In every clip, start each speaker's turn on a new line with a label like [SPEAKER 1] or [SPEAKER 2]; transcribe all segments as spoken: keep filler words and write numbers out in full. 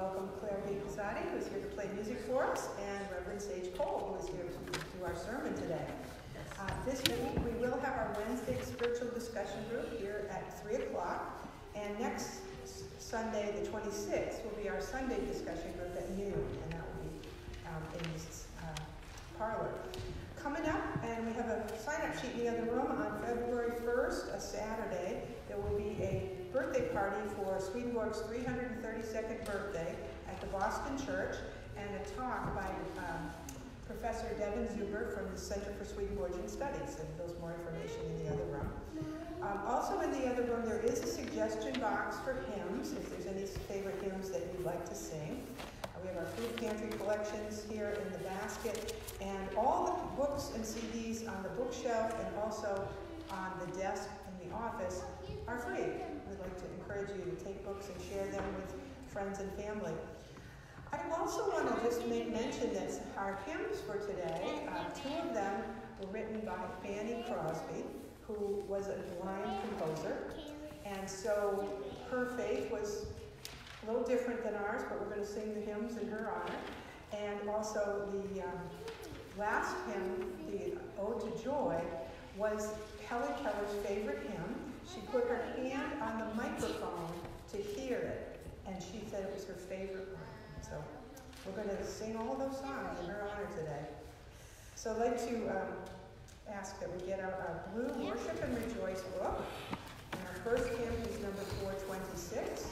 [SPEAKER 1] welcome Claire Casati, who is here to play music for us, and Reverend Sage Cole, who is here to do our sermon today. Uh, this week we will have our Wednesday spiritual discussion group here at three o'clock, and next Sunday, the twenty-sixth, will be our Sunday discussion group at noon, and that will be um, in this uh, parlor. Coming up, and we have a sign-up sheet in the other room, on February first, a Saturday, there will be a birthday party for Swedenborg's three hundred thirty-second birthday at the Boston Church, and a talk by um, Professor Devin Zuber from the Center for Swedenborgian Studies, and there's more information in the other room. Um, also in the other room, there is a suggestion box for hymns, if there's any favorite hymns that you'd like to sing. We have our food pantry collections here in the basket, and all the books and C Ds on the bookshelf and also on the desk in the office are free. We'd like to encourage you to take books and share them with friends and family. I also want to just make mention that our hymns for today, uh, two of them were written by Fanny Crosby, who was a blind composer, and so her faith was a little different than ours, but we're going to sing the hymns in her honor. And also the um, last hymn, the Ode to Joy, was Helen Keller's favorite hymn. She put her hand on the microphone to hear it, and she said it was her favorite one. So we're going to sing all those songs in her honor today. So I'd like to um, ask that we get out our blue Worship and Rejoice book. And our first hymn is number four twenty-six.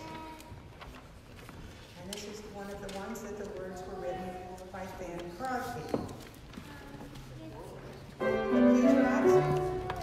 [SPEAKER 1] And this is one of the ones that the words were written by Fanny Crosby. Please rise.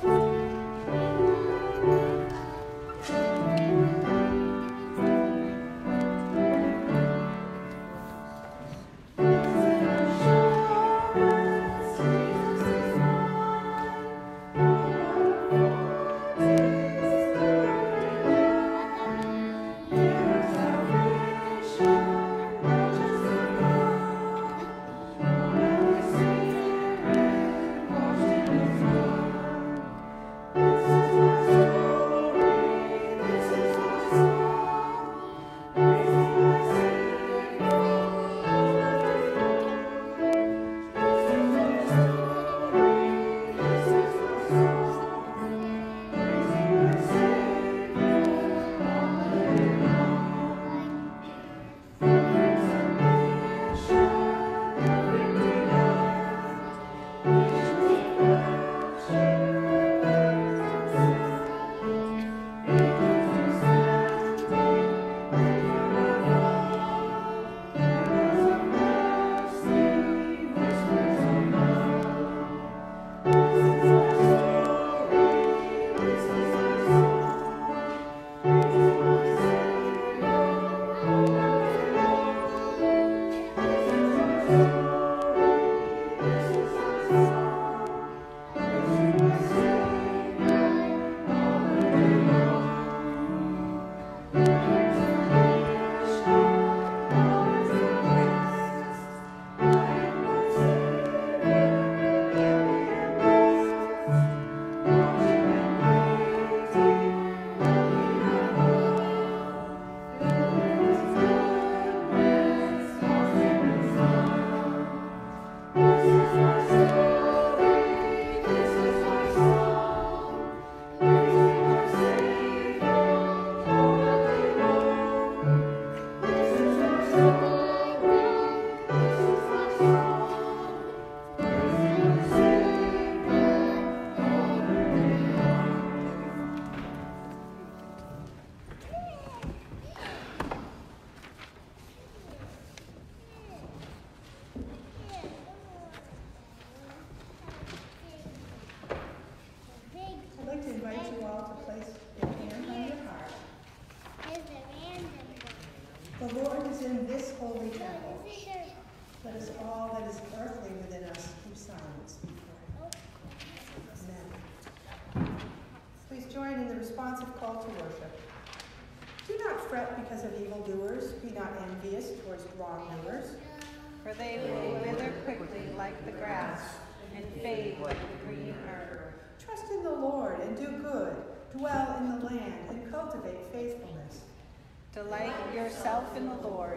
[SPEAKER 2] For they will wither quickly like the grass, and fade like the green herb.
[SPEAKER 1] Trust in the Lord and do good. Dwell in the land and cultivate faithfulness.
[SPEAKER 2] Delight yourself in the Lord, and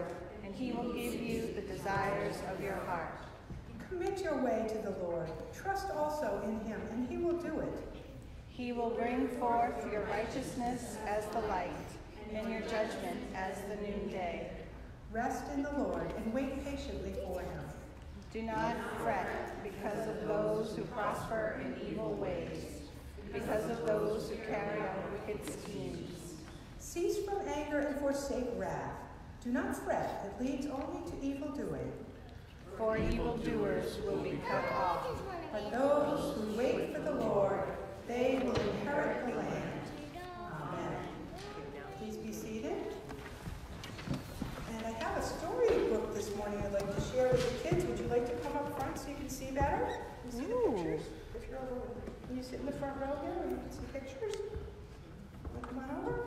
[SPEAKER 2] and he will give you the desires of your heart.
[SPEAKER 1] Commit your way to the Lord. Trust also in him, and he will do it.
[SPEAKER 2] He will bring forth your righteousness as the light, and your judgment as the noonday.
[SPEAKER 1] Rest in the Lord and wait patiently for him.
[SPEAKER 2] Do not fret because of those who prosper in evil ways, because of those who carry out wicked schemes.
[SPEAKER 1] Cease from anger and forsake wrath. Do not fret, it leads only to evil doing.
[SPEAKER 2] For evildoers will be cut off.
[SPEAKER 1] But those who wait for the Lord, they will inherit the land. Amen. Please be seated. And I have a storybook this morning I'd like to share with the kids. Would you like to come up front so you can see better? You see the pictures? If you're over, can you sit in the front row here and you can see pictures? Want to come on over?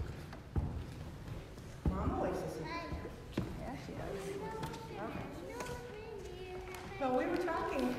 [SPEAKER 1] Mama likes to see pictures.
[SPEAKER 2] Yeah, she does.
[SPEAKER 1] Okay. Well, we were talking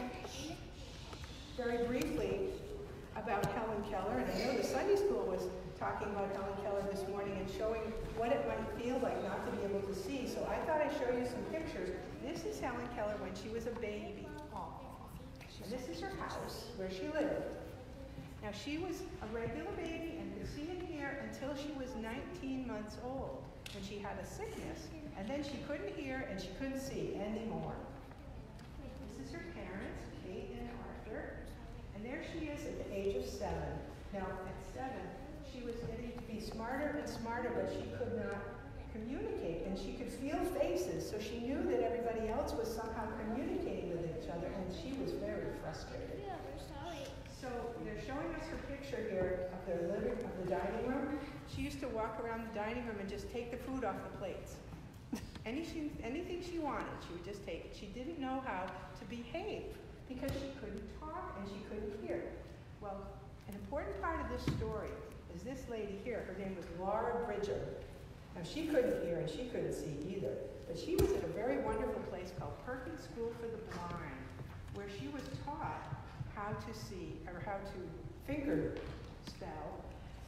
[SPEAKER 1] very briefly about Helen Keller, and I know the Sunday school was talking about Helen Keller this morning and showing what it might feel like not to be able to see. So I thought I'd show you some pictures. This is Helen Keller when she was a baby. And this is her house where she lived. Now she was a regular baby and could see and hear until she was nineteen months old, when she had a sickness, and then she couldn't hear and she couldn't see anymore. This is her parents, Kate and Arthur, and there she is at the age of seven. Now at seven, she was getting to be smarter and smarter, but she could not communicate, and she could feel faces, so she knew that everybody else was somehow communicating with each other, and she was very frustrated. So they're showing us her picture here of the living, of the dining room. She used to walk around the dining room and just take the food off the plates. Any, she, anything she wanted, she would just take it. She didn't know how to behave because she couldn't talk and she couldn't hear. Well, an important part of this story is this lady here. Her name was Laura Bridger. Now, she couldn't hear and she couldn't see either, but she was at a very wonderful place called Perkins School for the Blind, where she was taught how to see, or how to finger spell.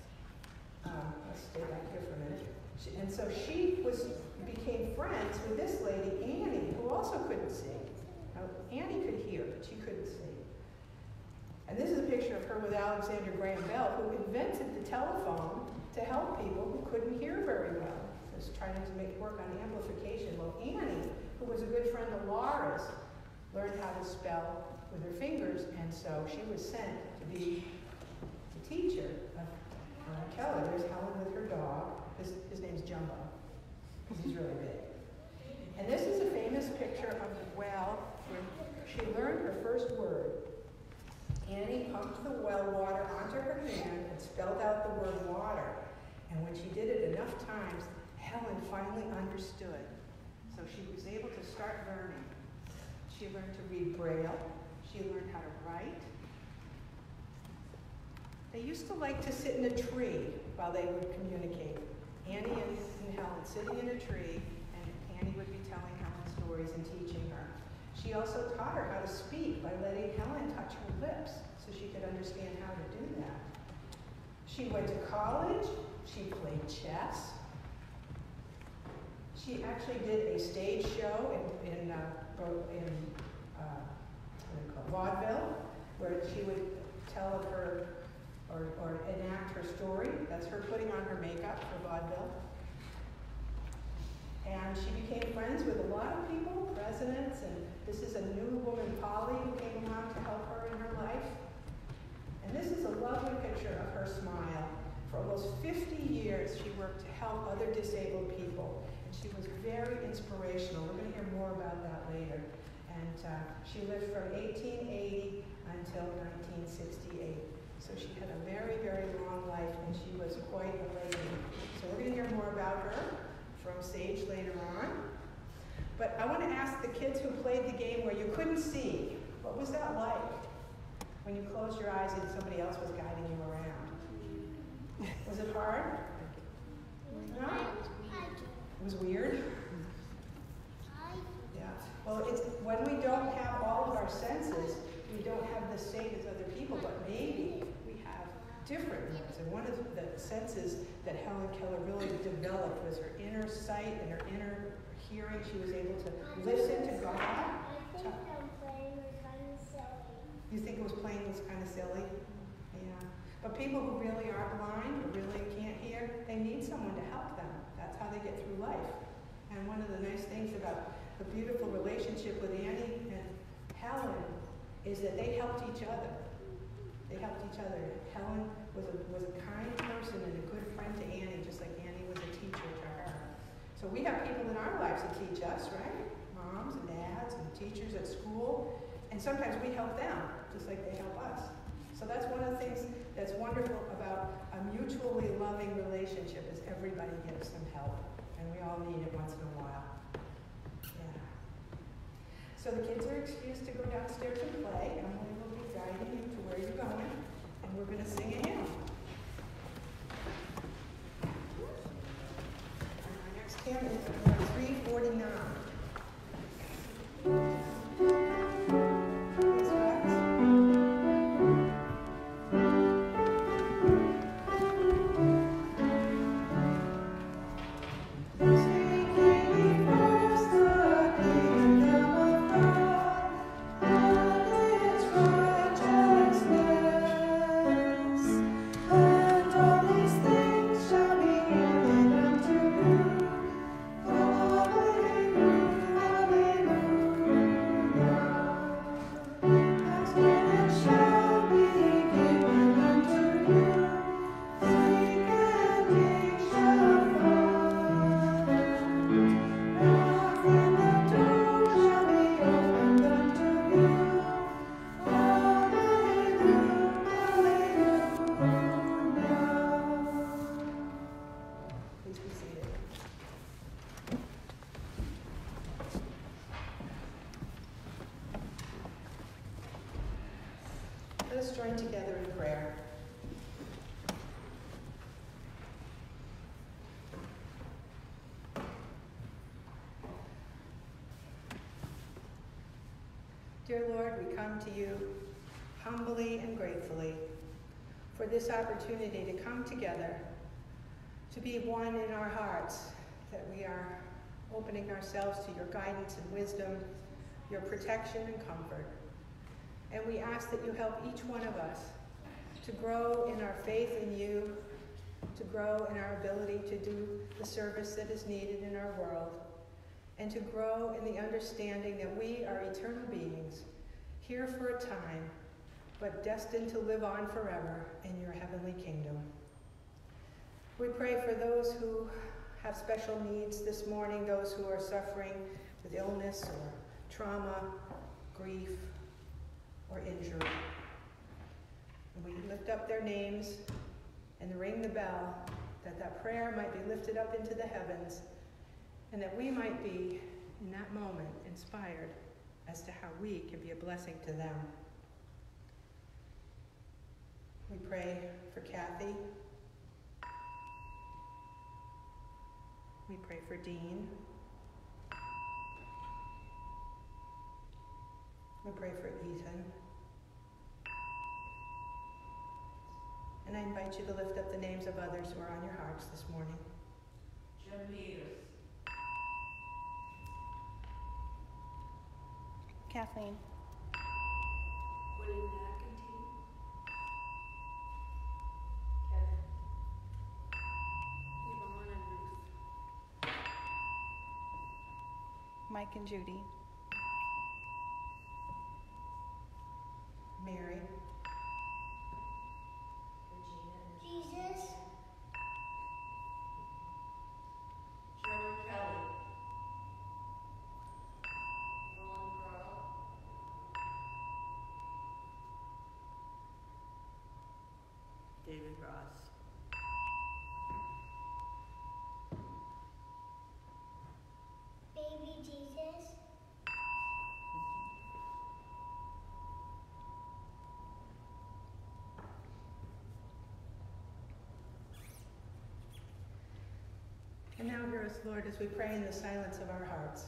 [SPEAKER 1] Um, let's stay back here for a minute. She, and so she was became friends with this lady, Annie, who also couldn't see. Now, Annie could hear, but she couldn't see. And this is a picture of her with Alexander Graham Bell, who invented the telephone to help people who couldn't hear very well. Just trying to make work on amplification. Well, Annie, who was a good friend of Laura's, learned how to spell with her fingers, and so she was sent to be the teacher of uh, Keller. There's Helen with her dog. His, his name's Jumbo, because he's really big. And this is a famous picture of the well where she learned her first word. Annie pumped the well water onto her hand and spelled out the word water. And when she did it enough times, Helen finally understood. So she was able to start learning. She learned to read Braille. She learned how to write. They used to like to sit in a tree while they would communicate. Annie and, and Helen sitting in a tree, and Annie would be telling Helen stories and teaching her. She also taught her how to speak by letting Helen touch her lips so she could understand how to do that. She went to college. She played chess. She actually did a stage show in, in, uh, in uh, what do you call it, vaudeville, where she would tell of her, or, or enact her story. That's her putting on her makeup for vaudeville. And she became friends with a lot of people, presidents, and this is a new woman, Polly, who came along to help her in her life. And this is a lovely picture of her smile. For almost fifty years, she worked to help other disabled people. And she was very inspirational. We're going to hear more about that later. And uh, she lived from eighteen eighty until nineteen sixty-eight. So she had a very, very long life, and she was quite a lady. So we're going to hear more about her from Sage later on. But I want to ask the kids who played the game where you couldn't see, what was that like when you closed your eyes and somebody else was guiding you around? Was it hard? No? It was weird? Yeah. Well, it's when we don't have all of our senses, we don't have the same as other people, but maybe we have different ones. And one of the senses that Helen Keller really developed was her inner sight and her inner hearing. She was able to listen to God.
[SPEAKER 3] I think the play was kind of silly.
[SPEAKER 1] You think it was playing was kind of silly? Yeah. But people who really are blind, or really can't hear, they need someone to help them. That's how they get through life. And one of the nice things about the beautiful relationship with Annie and Helen is that they helped each other. They helped each other. Helen was a, was a kind person and a good friend to Annie, just like Annie was a teacher to her. So we have people in our lives that teach us, right? Moms and dads and teachers at school. And sometimes we help them, just like they help us. So that's one of the things that's wonderful about a mutually loving relationship is everybody gives some help. And we all need it once in a while. Yeah. So the kids are excused to go downstairs and play. Emily will be guiding you to where you're going. And we're going to sing a hymn. And our next hymn is number three forty-nine. Let us join together in prayer. Dear Lord, we come to you humbly and gratefully for this opportunity to come together, to be one in our hearts, that we are opening ourselves to your guidance and wisdom, your protection and comfort. And we ask that you help each one of us to grow in our faith in you, to grow in our ability to do the service that is needed in our world, and to grow in the understanding that we are eternal beings, here for a time, but destined to live on forever in your heavenly kingdom. We pray for those who have special needs this morning, those who are suffering with illness or trauma, grief, or injury. And we lift up their names and ring the bell that that prayer might be lifted up into the heavens and that we might be, in that moment, inspired as to how we can be a blessing to them. We pray for Kathy. We pray for Dean. We pray for Ethan. And I invite you to lift up the names of others who are on your hearts this morning.
[SPEAKER 4] Jim Peters.
[SPEAKER 2] Kathleen.
[SPEAKER 4] William McEntee. Kevin. Yvonne and Ruth.
[SPEAKER 2] Mike and Judy.
[SPEAKER 1] Mary.
[SPEAKER 3] Jesus.
[SPEAKER 4] Sherman Kelly. Roland Carl. David Ross.
[SPEAKER 3] Baby Jesus.
[SPEAKER 1] And now hear us, Lord, as we pray in the silence of our hearts.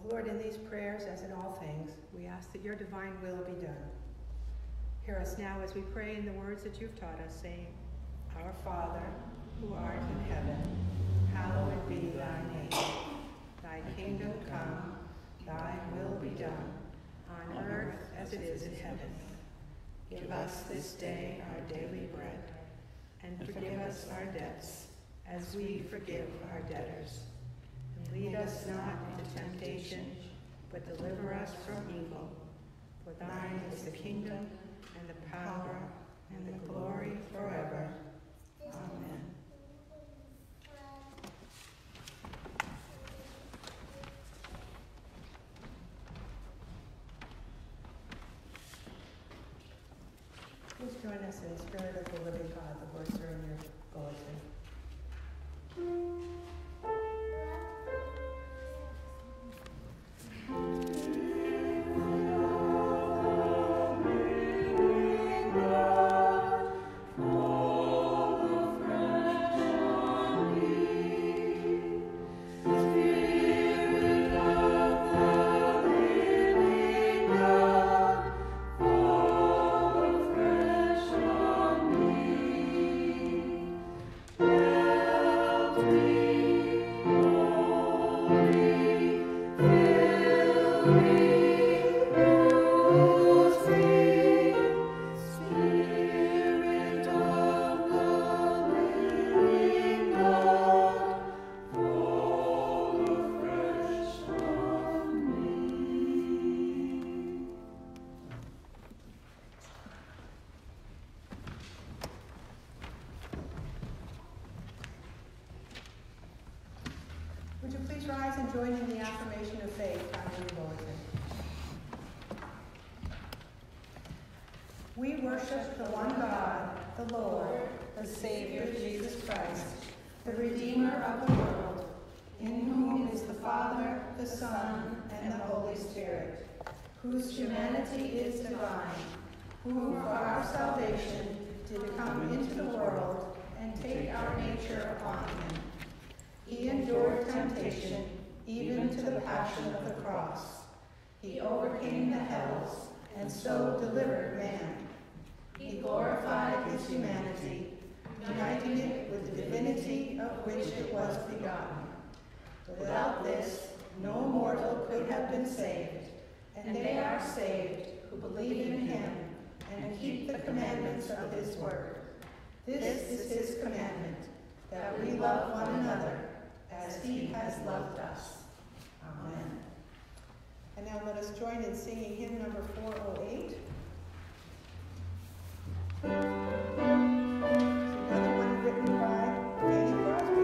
[SPEAKER 1] Lord, in these prayers, as in all things, we ask that your divine will be done. Hear us now as we pray in the words that you've taught us, saying, Our Father, who art in heaven, hallowed be thy name. Thy kingdom come, thy will be done, on earth as it is in heaven. Give us this day our daily bread, and forgive us our debts, as we forgive our debtors. And lead us not into temptation, but deliver us from evil. For thine is the kingdom, and the power, and the glory forever. Amen. Please join us in the Spirit of the living God. The words are in your bulletin. Would you please rise and join in the affirmation of faith found in your bulletin? We worship the one God, the Lord, the Savior Jesus Christ, the Redeemer of the world, in whom is the Father, the Son, and the Holy Spirit, whose humanity is divine, who for our salvation did come into the world and take our nature upon him. He endured temptation, even to the passion of the cross. He overcame the hells, and so delivered man. He glorified his humanity, uniting it with the divinity of which it was begotten. Without this, no mortal could have been saved, and they are saved who believe in him and keep the commandments of his word. This is his commandment, that we love one another as he has loved us. Amen. And now let us join in singing hymn number four oh eight. It's another one written by Fanny Crosby.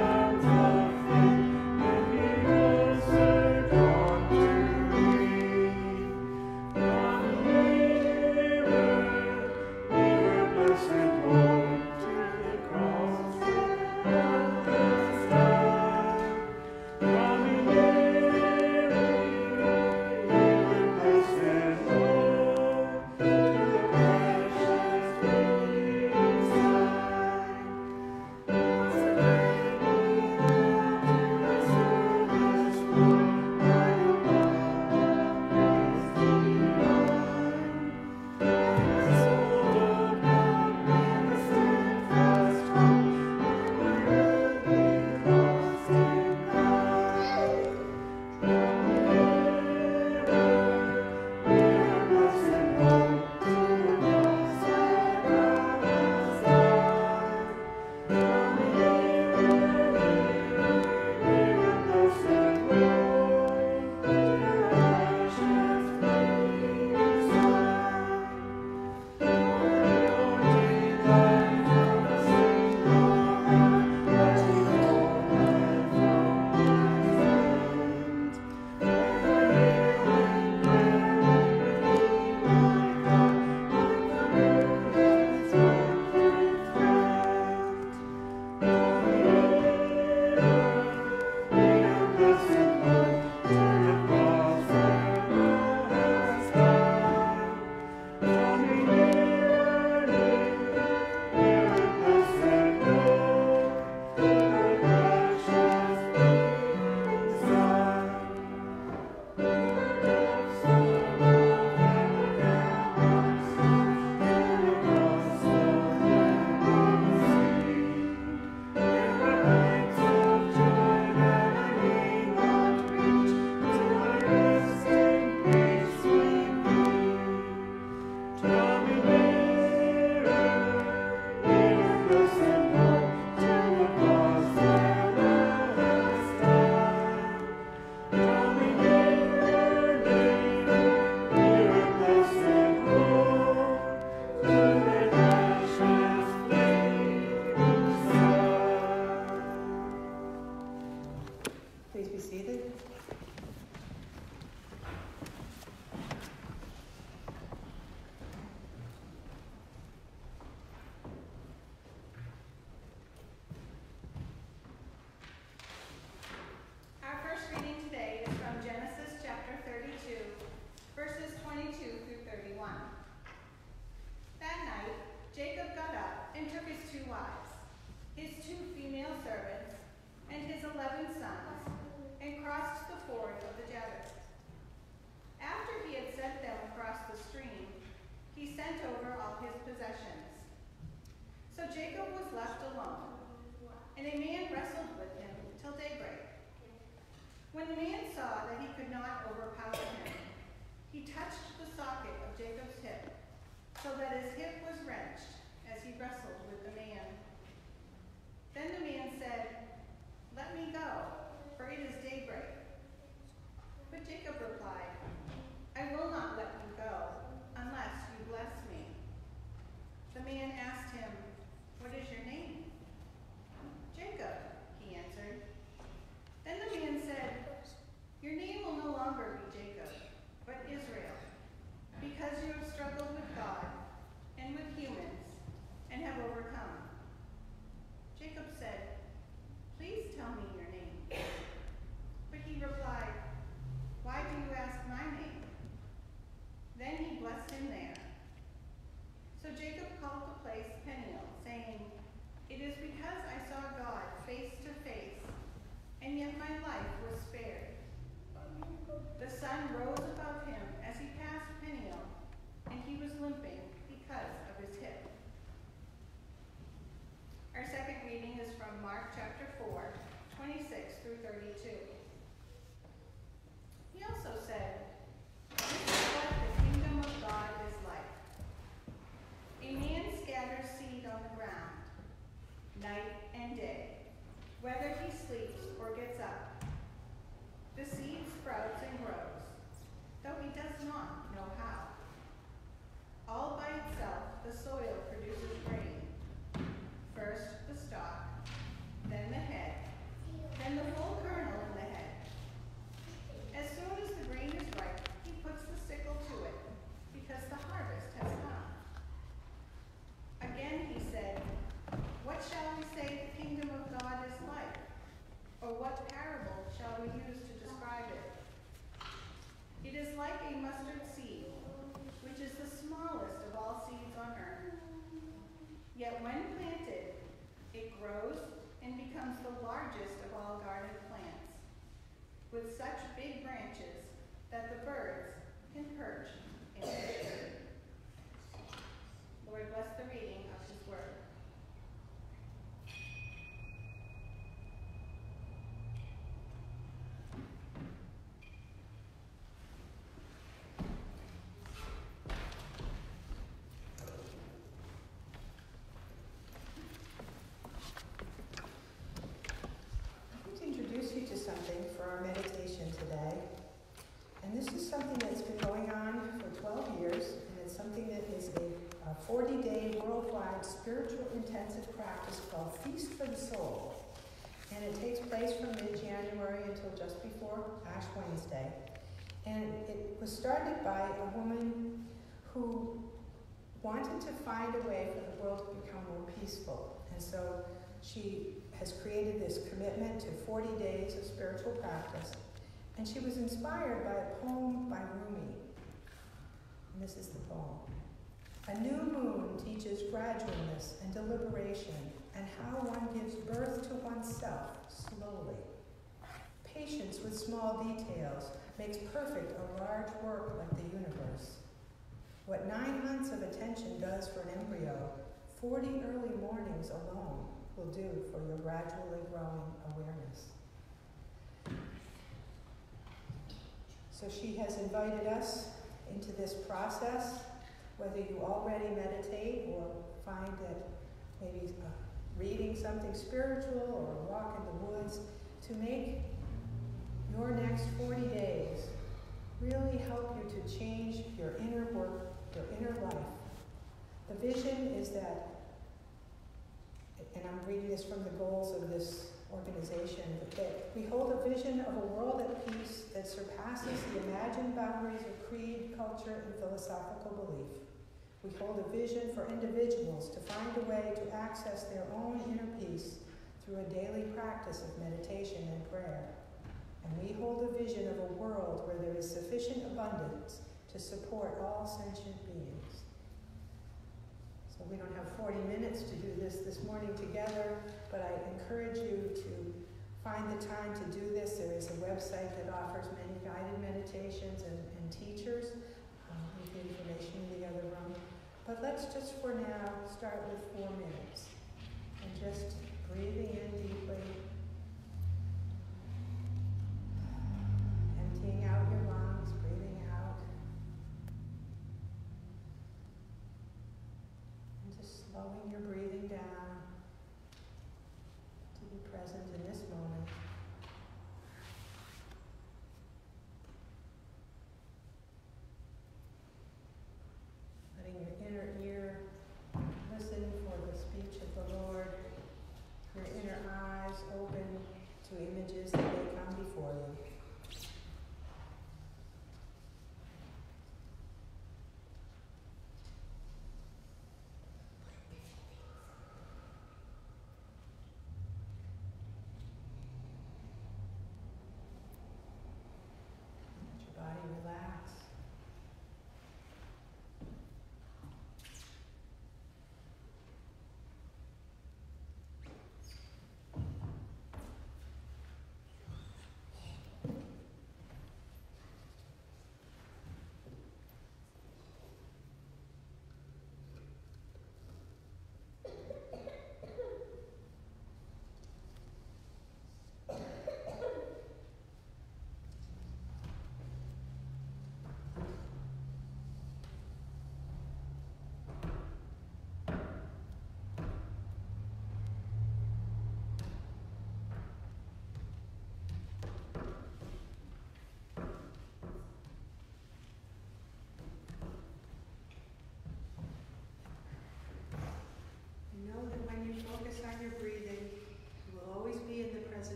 [SPEAKER 5] Rise in the arms of faith, and he will say, "Come to me."
[SPEAKER 2] so that his hip was wrenched as he wrestled with the man. Then the man said, "Let me go, for it is daybreak." But Jacob replied, "I will not let you go unless you bless me." The man asked him, "What is your name?" "Jacob," he answered. Then the man said, "Your name will no longer be Jacob, but Israel, because you have struggled with God and with humans and have overcome." Jacob said, "Please tell me your name." But he replied, "Why do you ask my name?" Then he blessed him there. So Jacob called the place Peniel, saying, "It is because I saw God face to face, and yet my life was spared." The sun rose above him as he passed Peniel, and he was limping because of his hip. Our second reading is from Mark chapter four, twenty-six through thirty-two. He also said, "This is what the kingdom of God is like. A man scatters seed on the ground, night and day, whether he sleeps or gets up. The seed sprouts and grows, though he does not know how. All by itself, the soil produces grain. First the stalk, then the head, then the full kernel in the head. As soon as the grain is ripe, he puts the sickle to it, because the harvest has come." Again he said, "What shall we say the kingdom of God is like? Or what parable shall we use to describe it? It is like a mustard seed, which is the smallest of all seeds on earth. Yet when planted, it grows and becomes the largest of all garden plants, with such big branches that the birds can perch in it." Lord, bless the reading of his word.
[SPEAKER 1] I'd like to introduce you to something for our meditation today. And this is something that's been going on for twelve years, and it's something that is a forty-day worldwide spiritual intensive practice called Feast for the Soul. And it takes place from mid-January until just before Ash Wednesday. And it was started by a woman who wanted to find a way for the world to become more peaceful. And so she has created this commitment to forty days of spiritual practice. And she was inspired by a poem by Rumi. And this is the poem. "A new moon teaches gradualness and deliberation, and how one gives birth to oneself slowly. Patience with small details makes perfect a large work like the universe. What nine months of attention does for an embryo, forty early mornings alone will do for your gradually growing awareness." So she has invited us into this process, whether you already meditate or find that maybe uh, reading something spiritual or a walk in the woods, to make your next forty days really help you to change your inner work, your inner life. The vision is that, and I'm reading this from the goals of this organization, that we hold a vision of a world at peace that surpasses the imagined boundaries of creed, culture, and philosophical belief. We hold a vision for individuals to find a way to access their own inner peace through a daily practice of meditation and prayer. And we hold a vision of a world where there is sufficient abundance to support all sentient beings. So we don't have forty minutes to do this this morning together, but I encourage you to find the time to do this. There is a website that offers many guided meditations and, and teachers. Um, leave the information in the other room. But let's just for now start with four minutes and just breathing in deeply, emptying out your lungs, breathing out.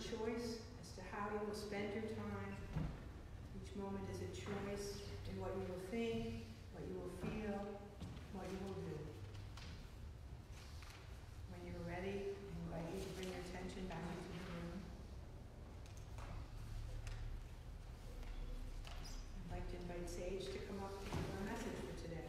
[SPEAKER 1] choice as to how you will spend your time. Each moment is a choice in what you will think, what you will feel, what you will do. When you're ready, I invite you to bring your attention back into the room. I'd like to invite Sage to come up to give our message for today.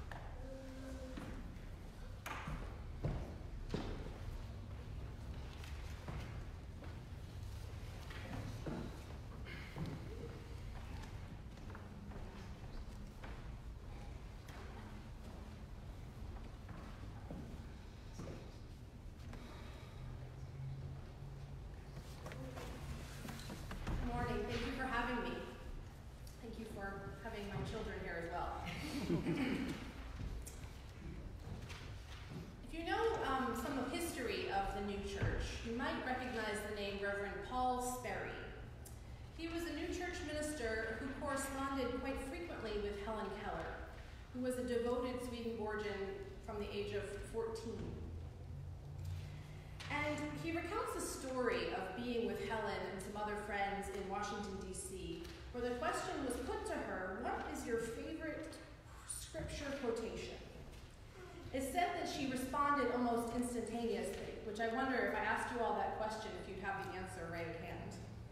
[SPEAKER 5] Good morning. Thank you for having me. Thank you for having my children here as well. If you know um, some of the history of the new church, you might recognize the name Reverend Paul Sperry. He was a new church minister who corresponded quite frequently with Helen Keller, who was a devoted Swedenborgian from the age of fourteen. And he recounts a story of being with Helen and some other friends in Washington, D C, where the question was put to her, what is your favorite scripture quotation? It's said that she responded almost instantaneously, which I wonder if I asked you all that question, if you'd have the answer right at hand.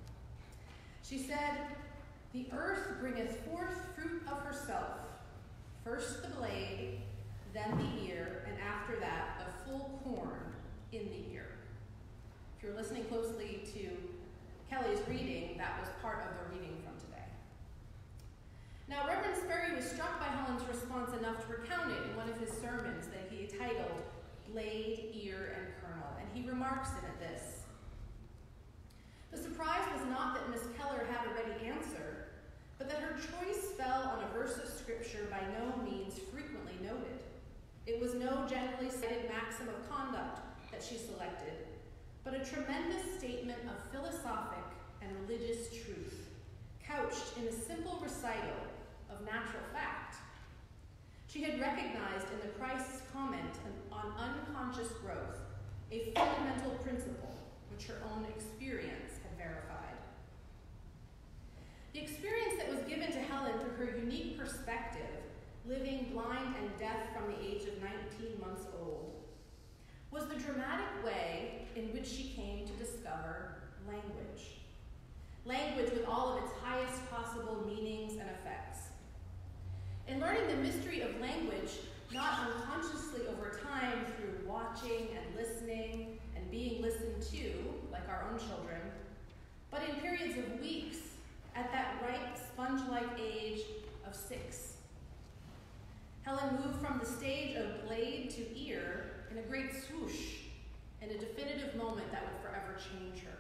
[SPEAKER 5] She said, "The earth bringeth forth fruit of herself, first the blade, then the ear, and after that the full corn in the ear." If you're listening closely to Kelly's reading, that was part of the reading from today. Now, Reverend Sperry was struck by Helen's response enough to recount it in one of his sermons that he titled Blade, Ear, and Kernel, and he remarks in it this: "The surprise was not that Miss Keller had a ready answer, but that her choice fell on a verse of scripture by no means frequently noted. It was no generally cited maxim of conduct that she selected, but a tremendous statement of philosophic and religious truth, couched in a simple recital of natural fact. She had recognized in the Christ's comment on unconscious growth a fundamental principle which her own experience had verified. The experience that was given to Helen through her unique perspective, living blind and deaf from the age of nineteen months old, was the dramatic way in which she came to discover language. Language with all of its highest possible meanings and effects. In learning the mystery of language, not unconsciously over time through watching and listening and being listened to, like our own children, but in periods of weeks, at that ripe, sponge-like age of six. Helen moved from the stage of blade to ear in a great swoosh, in a definitive moment that would forever change her.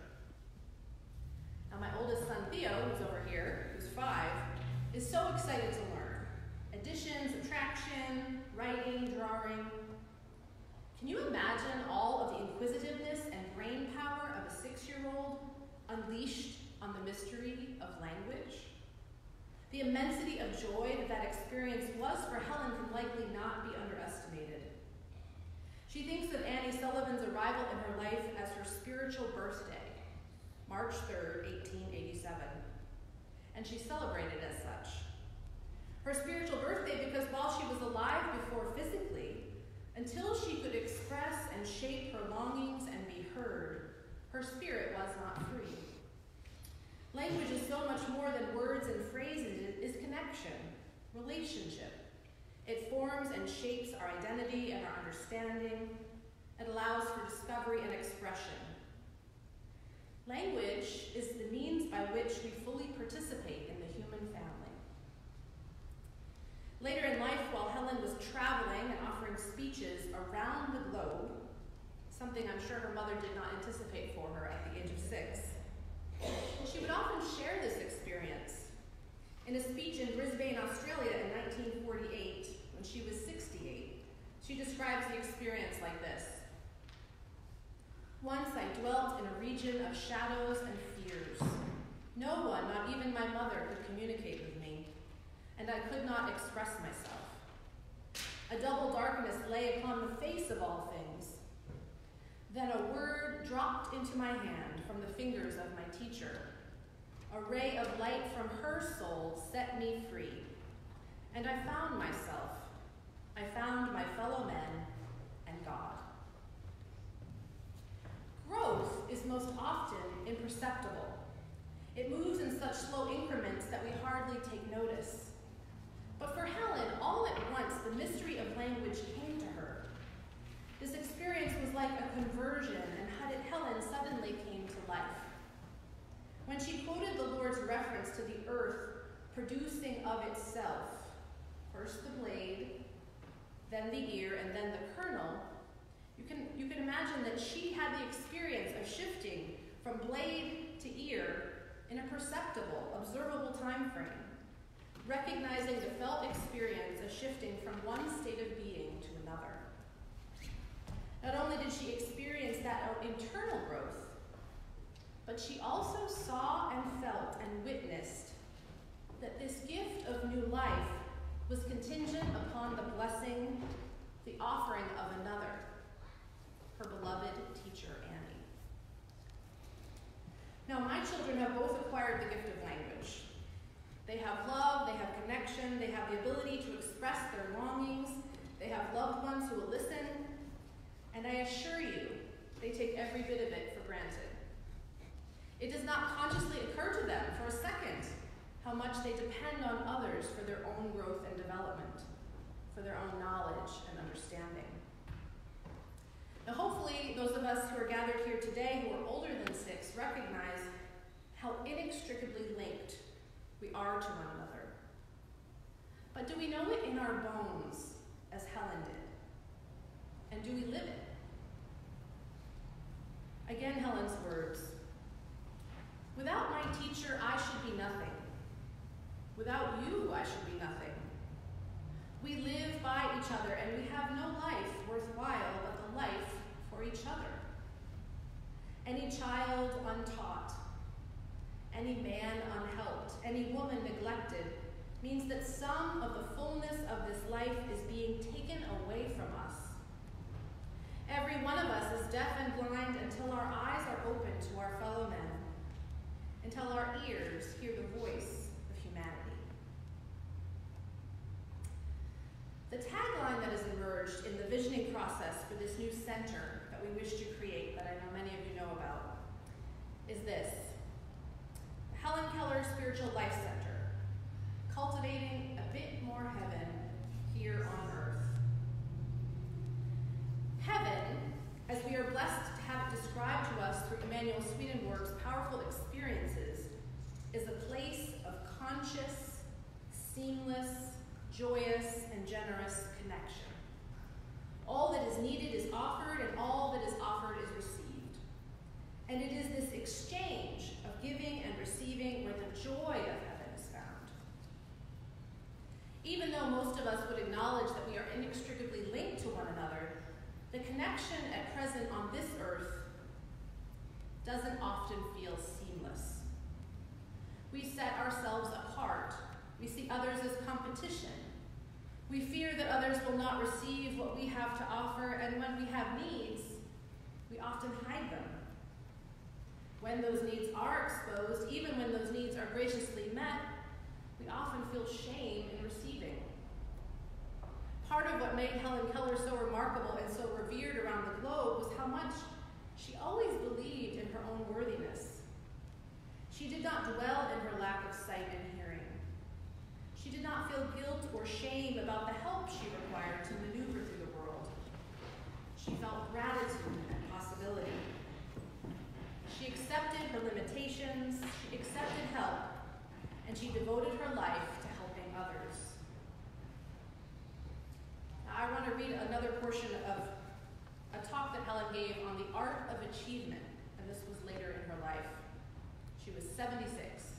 [SPEAKER 5] Now, my oldest son, Theo, who's over here, who's five, is so excited to learn. Addition, subtraction, writing, drawing. Can you imagine all of the inquisitiveness and brain power of a six-year-old unleashed on the mystery of language? The immensity of joy that that experience was for Helen can likely not be underestimated. She thinks of Annie Sullivan's arrival in her life as her spiritual birthday, March third, eighteen eighty-seven, and she celebrated as such. Her spiritual birthday because while she was alive before physically, until she could express and shape her longings and be heard, her spirit was not free. Language is so much more than words and phrases. It is connection, relationship. It forms and shapes our identity and our understanding. It allows for discovery and expression. Language is the means by which we fully participate in the human family. Later in life, while Helen was traveling and offering speeches around the globe, something I'm sure her mother did not anticipate for her at the age of six, she would often share this experience. In a speech in Brisbane, Australia in nineteen forty-eight, when she was sixty-eight, she describes the experience like this. "Once I dwelt in a region of shadows and fears. No one, not even my mother, could communicate with me, and I could not express myself. A double darkness lay upon the face of all things. Then a word dropped into my hand from the fingers of my teacher. A ray of light from her soul set me free. And I found myself. I found my fellow men and God. Growth is most often imperceptible. It moves in such slow increments that we hardly take notice. But for Helen, all at once, the mystery of language came to her. This experience was like a conversion, and Helen suddenly came to life. When she quoted the Lord's reference to the earth producing of itself, first the blade, then the ear, and then the kernel, you can, you can imagine that she had the experience of shifting from blade to ear in a perceptible, observable time frame, recognizing the felt experience of shifting from one state of being to another. Not only did she experience that internal growth, but she also saw and felt and witnessed that this gift of new life was contingent upon the blessing, the offering of another, her beloved teacher, Annie. Now, my children have both acquired the gift of language. They have love, they have connection, they have the ability to express their longings, they have loved ones who will listen, and I assure you, they take every bit of it for granted. It does not consciously occur to them for a second how much they depend on others for their own growth and development, for their own knowledge and understanding. Now, hopefully, those of us who are gathered here today who are older than six recognize how inextricably linked we are to one another. But do we know it in our bones, as Helen did? And do we live it? Again, Helen's words. Without my teacher, I should be nothing. Without you, I should be nothing. We live by each other, and we have no life worthwhile but the life for each other. Any child untaught, any man unhelped, any woman neglected, means that some of the fullness of this life is being taken away from us. Every one of us is deaf and blind until our eyes are open to our fellow men, until our ears hear the voice of humanity. The tagline that has emerged in the visioning process for this new center that we wish to create, that I know many of you know about, is this: Helen Keller Spiritual Life Center, cultivating a bit more heaven here on earth. Heaven, as we are blessed to have it described to us through Emanuel Swedenborg's powerful experiences, is a place of conscious, seamless, joyous, and generous connection. All that is needed is offered, and all that is offered is received. And it is this exchange of giving and receiving where the joy of heaven is found. Even though most of us would acknowledge that we are inextricably linked to one another, the connection at present on this earth doesn't often feel seamless. We set ourselves apart. We see others as competition. We fear that others will not receive what we have to offer, and when we have needs, we often hide them. When those needs are exposed, even when those needs are graciously met, we often feel shame in receiving. Part of what made Helen Keller so remarkable and so revered around the globe was how much she always believed in her own worthiness. She did not dwell in her lack of sight and hearing. She did not feel guilt or shame about the help she required to maneuver through the world. She felt gratitude and possibility. She accepted her limitations, she accepted help, and she devoted her life to helping others. Now, I want to read another portion of a talk that Helen gave on the art of achievement, and this was later in her life. She was seventy-six.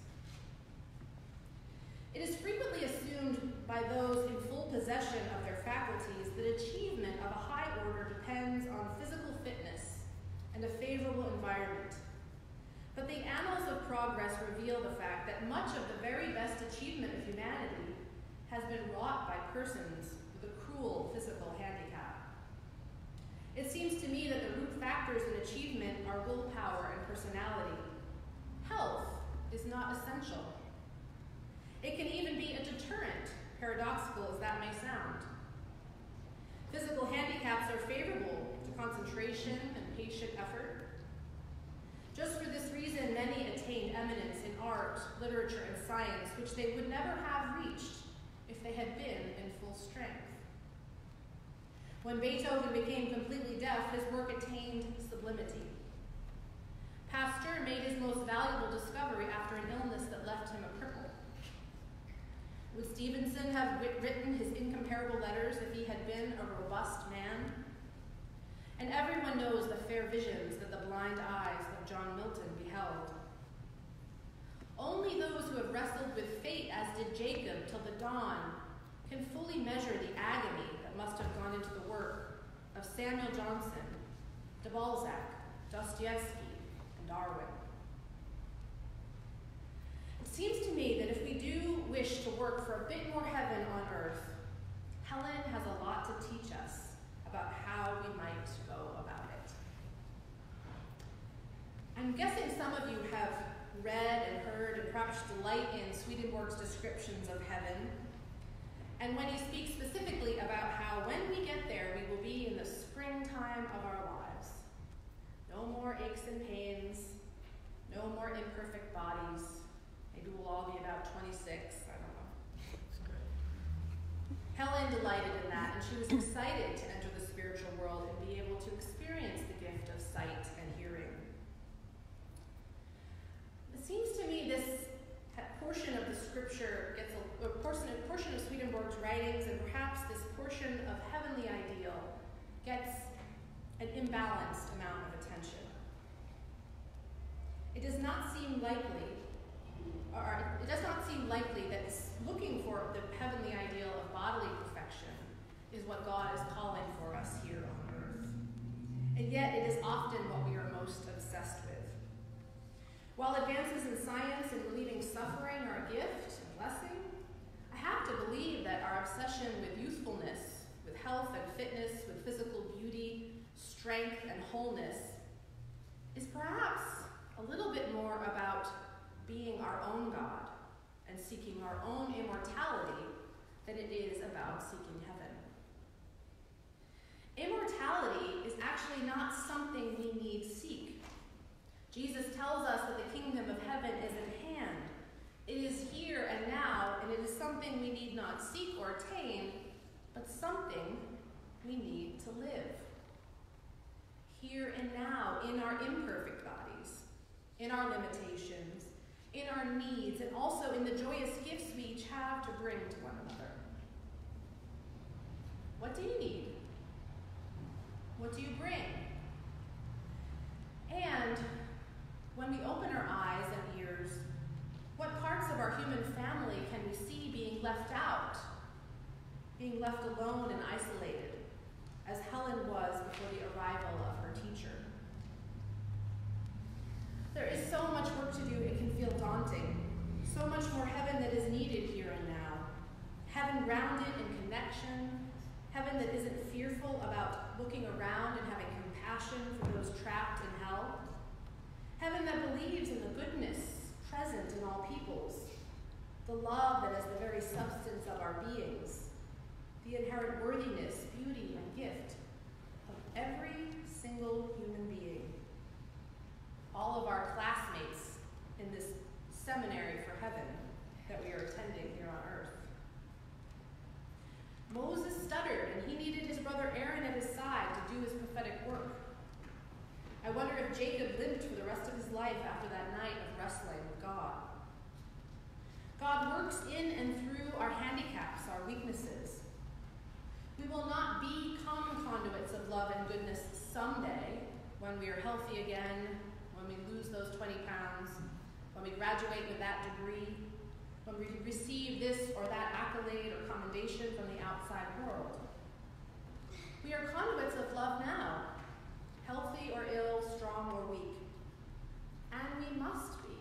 [SPEAKER 5] It is frequently assumed by those in full possession of their faculties that achievement of a high order depends on physical fitness and a favorable environment. But the annals of progress reveal the fact that much of the very best achievement of humanity has been wrought by persons with a cruel physical handicap. It seems to me that the root factors in achievement are willpower and personality. not essential. It can even be a deterrent, paradoxical as that may sound. Physical handicaps are favorable to concentration and patient effort. Just for this reason, many attained eminence in art, literature, and science, which they would never have reached if they had been in full strength. When Beethoven became completely deaf, his work attained sublimity. Pasteur made his most valuable discovery after an illness that left him a cripple. Would Stevenson have writ- written his incomparable letters if he had been a robust man? And everyone knows the fair visions that the blind eyes of John Milton beheld. Only those who have wrestled with fate, as did Jacob, till the dawn, can fully measure the agony that must have gone into the work of Samuel Johnson, de Balzac, Dostoevsky, and Darwin. It seems to me that if we do wish to work for a bit more heaven on earth, Helen has a lot to teach us about how we might go about it. I'm guessing some of you have read and heard and perhaps delight in Swedenborg's descriptions of heaven. And when he speaks specifically about how when we get there, we will be in the springtime of our lives. No more aches and pains, no more imperfect bodies. Maybe we'll all be about twenty-six, I don't know. Helen delighted in that, and she was excited to enter the spiritual world and be able to experience the gift of sight and hearing. It seems to me this portion of the scripture gets a, a portion, a portion of Swedenborg's writings, and perhaps this portion of heavenly ideal gets an imbalanced amount of attention. It does not seem likely, or it does not seem likely that looking for the heavenly ideal of bodily perfection is what God is calling for us here on earth. And yet it is often what we are most obsessed with. While advances in science and relieving suffering are a gift and blessing, I have to believe that our obsession with youthfulness, with health and fitness, with physical beauty, strength and wholeness, is perhaps a little bit more about being our own God and seeking our own immortality than it is about seeking heaven. Immortality is actually not something we need seek. Jesus tells us that the kingdom of heaven is at hand. It is here and now, and it is something we need not seek or attain, but something we need to live. Here and now, in our imperfect bodies, in our limitations, in our needs, and also in the joyous gifts we each have to bring to one another. What do you need? What do you bring? And when we open our eyes and ears, what parts of our human family can we see being left out, being left alone and isolated, as Helen was before the arrival of her teacher? There is so much work to do, it can feel daunting. So much more heaven that is needed here and now. Heaven grounded in connection, heaven that isn't fearful about looking around and having compassion for those trapped in hell. Heaven that believes in the goodness present in all peoples, the love that is the very substance of our beings, the inherent worthiness, beauty, and gift of every single human being. All of our classmates in this seminary for heaven that we are attending here on earth. Moses stuttered, and he needed his brother Aaron at his side to do his prophetic work. I wonder if Jacob lived for the rest of his life after that night of wrestling with God. God works in and through our handicaps, our weaknesses. We will not become conduits of love and goodness someday when we are healthy again, when we lose those twenty pounds, when we graduate with that degree, when we receive this or that accolade or commendation from the outside world. We are conduits of love now, healthy or ill, strong or weak. And we must be.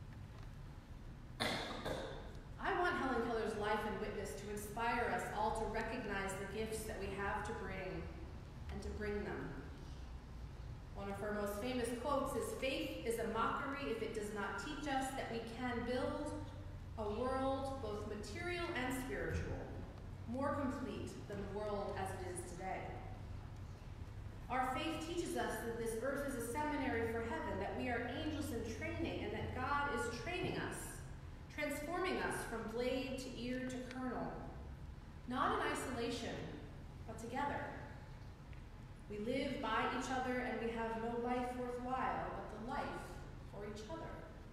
[SPEAKER 5] I want Helen Keller's life and witness to inspire us all to recognize the gifts that we have to bring and to bring them. One of her most famous quotes is, "Faith is a mockery if it does not not teach us that we can build a world, both material and spiritual, more complete than the world as it is today. Our faith teaches us that this earth is a seminary for heaven, that we are angels in training, and that God is training us, transforming us from blade to ear to kernel, not in isolation, but together. We live by each other, and we have no life worthwhile but the life for each other.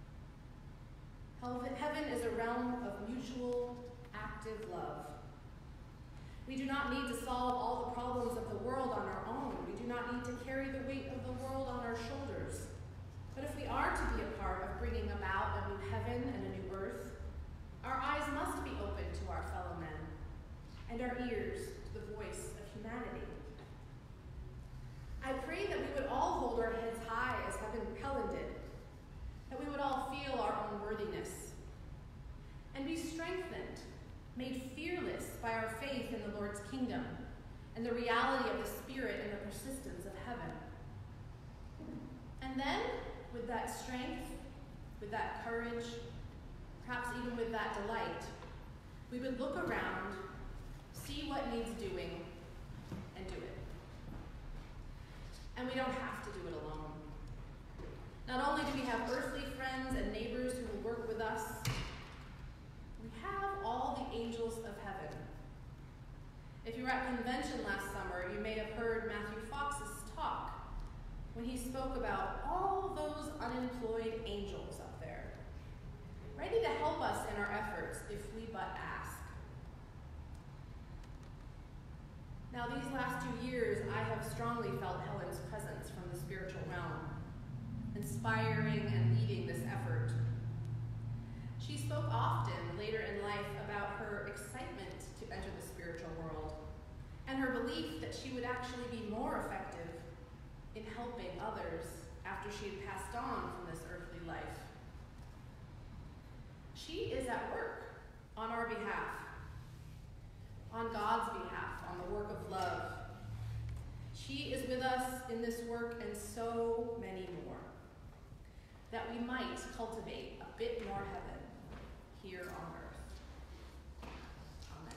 [SPEAKER 5] Heaven is a realm of mutual, active love. We do not need to solve all the problems of the world on our own. We do not need to carry the weight of the world on our shoulders. But if we are to be a part of bringing about a new heaven and a new earth, our eyes must be open to our fellow men, and our ears to the voice of humanity. I pray that we would all hold our heads high as Helen did, that we would all feel our own worthiness, and be strengthened, made fearless by our faith in the Lord's kingdom and the reality of the Spirit and the persistence of heaven. And then, with that strength, with that courage, perhaps even with that delight, we would look around, see what needs doing, and do it. And we don't have to do it alone. Not only do we have earthly friends and neighbors who will work with us, we have all the angels of heaven. If you were at convention last summer, you may have heard Matthew Fox's talk when he spoke about all those unemployed angels up there, ready to help us in our efforts if we but ask. Now, these last two years, I have strongly felt Helen's presence from the spiritual realm, inspiring and leading this effort. She spoke often later in life about her excitement to enter the spiritual world and her belief that she would actually be more effective in helping others after she had passed on from this earthly life. She is at work on our behalf, on God's behalf, on the work of love. She is with us in this work and so many more, that we might cultivate a bit more heaven here on earth. Amen.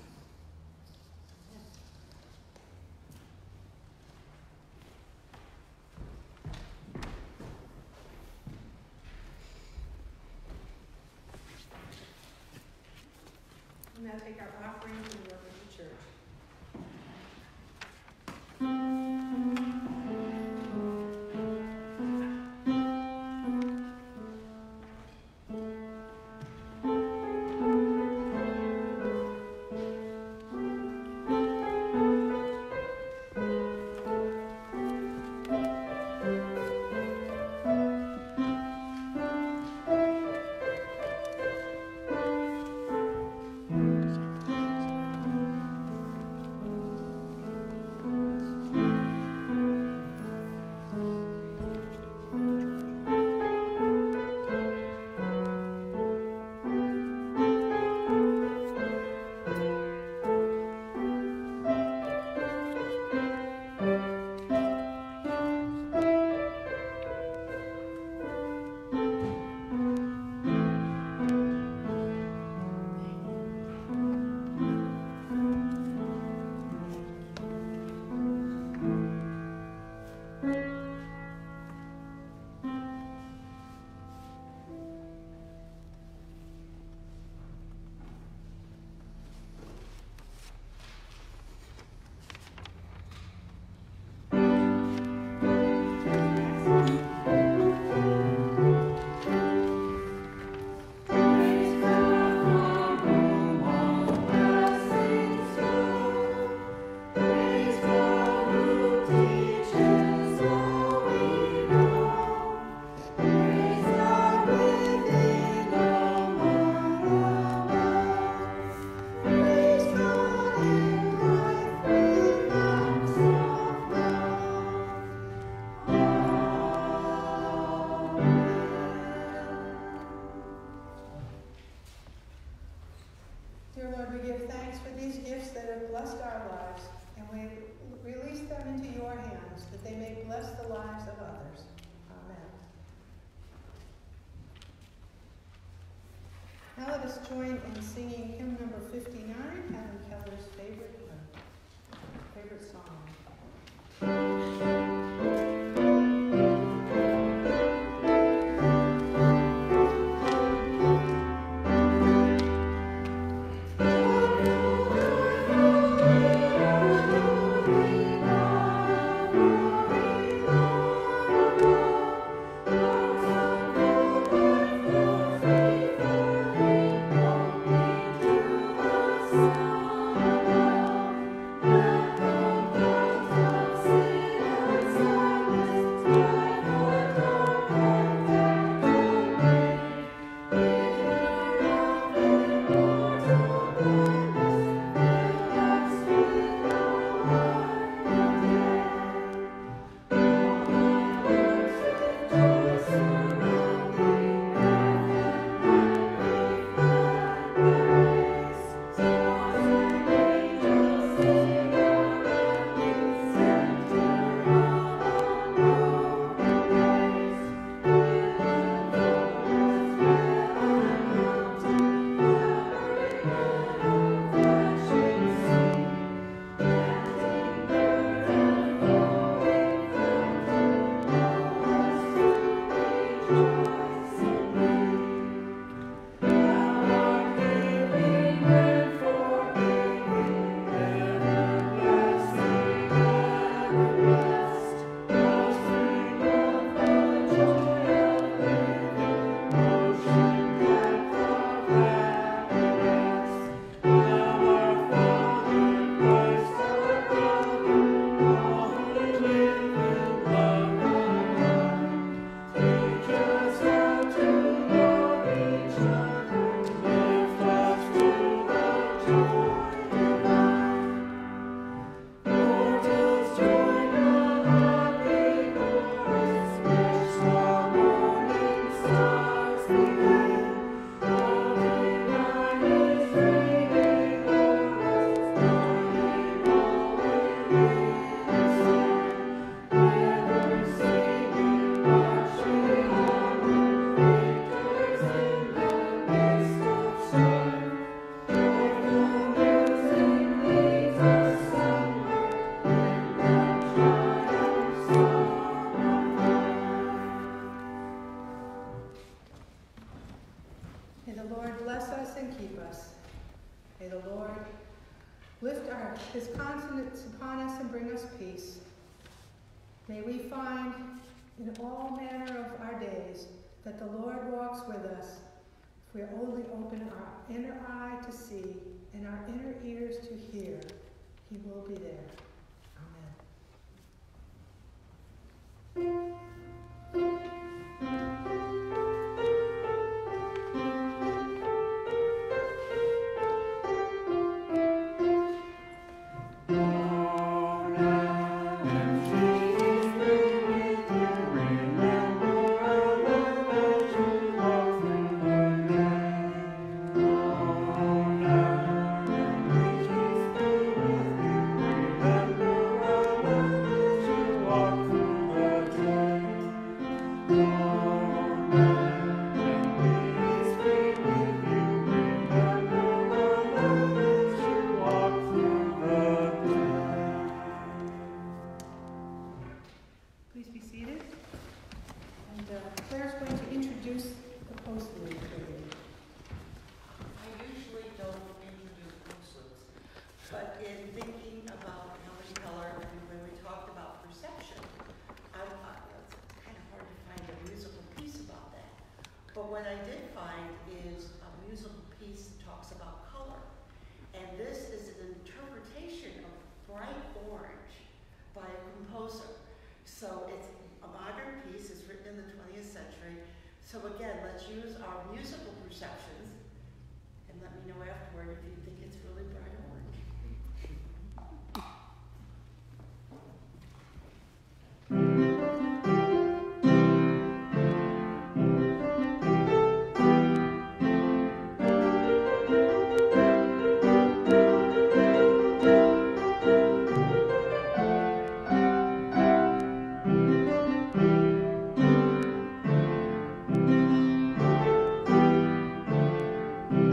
[SPEAKER 1] We'll now take our offering to the work of the church. Now let us join in singing hymn number fifty-nine, Helen Keller's favorite, uh, favorite song. May the Lord bless us and keep us. May the Lord lift our, his countenance upon us and bring us peace. May we find in all manner of our days that the Lord walks with us if we only open our inner eye to see and our inner ears to hear. He will be there. Amen. Please be seated. And uh, Claire's going to introduce the post-it period.
[SPEAKER 6] I usually don't introduce post-its, but in thinking about Helen Keller and when we talked about perception, I thought it's kind of hard to find a musical piece about that. But what I did find is a musical piece that talks about color. And this is an interpretation of Bright Orange by a composer. So it's a modern piece, it's written in the twentieth century. So again, let's use our musical perceptions and let me know afterward if you think it's really bright orange.
[SPEAKER 3] Thank